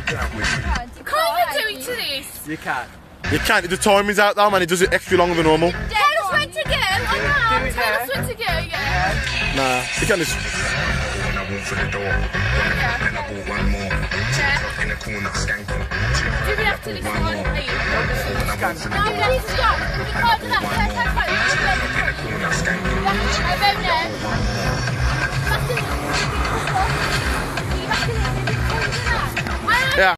Can't you do it to this? You can. You can't. The timing's out though, man. It does it extra longer than normal. Tell us when to go. Tell us when to go, yeah. Nah, you can't just... I walk for the door. Then I bought one more. In the corner, skanking. Do we have to listen to one? When I walk for the door. No, you need to stop. You can't do that.